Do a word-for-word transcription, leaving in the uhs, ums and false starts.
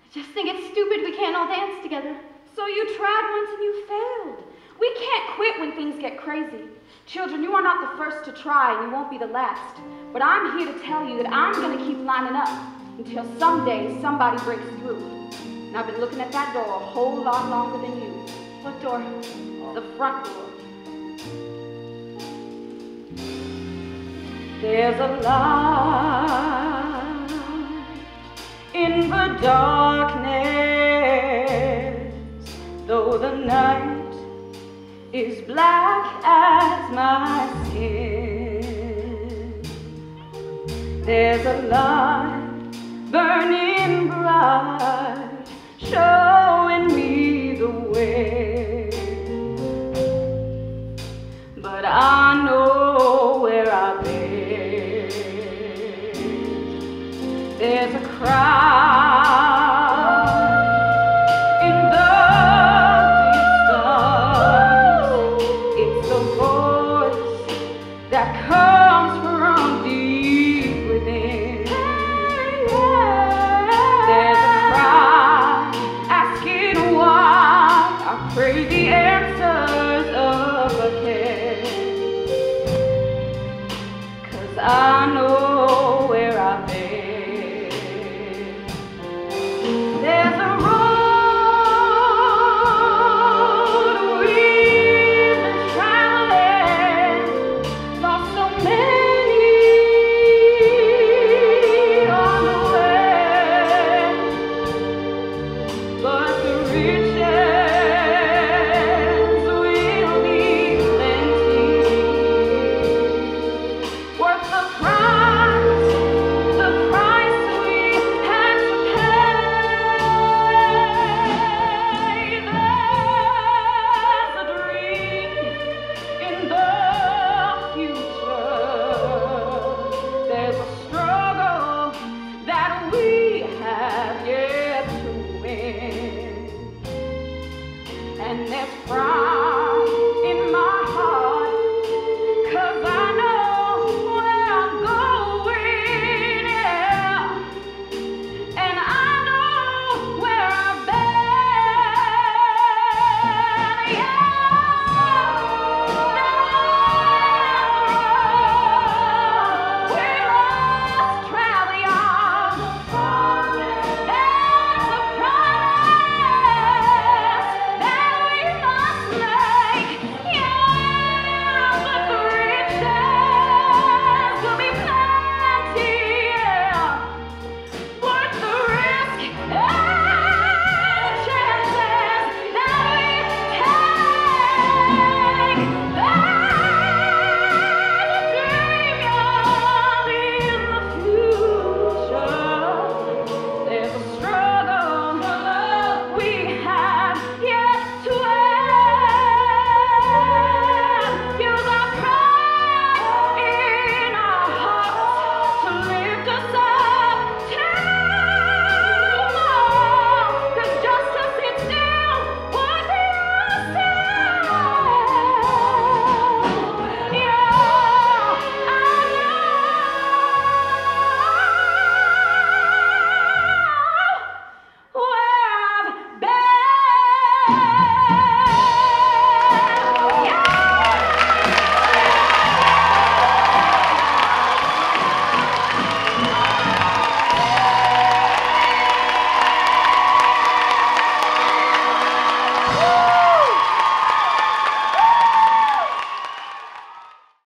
I just think it's stupid we can't all dance together. So you tried once and you failed. We can't quit when things get crazy. Children, you are not the first to try and you won't be the last. But I'm here to tell you that I'm going to keep lining up until someday somebody breaks through. And I've been looking at that door a whole lot longer than you. What door? The front door. There's a light in the darkness, though the night is black as my skin. There's a light burning bright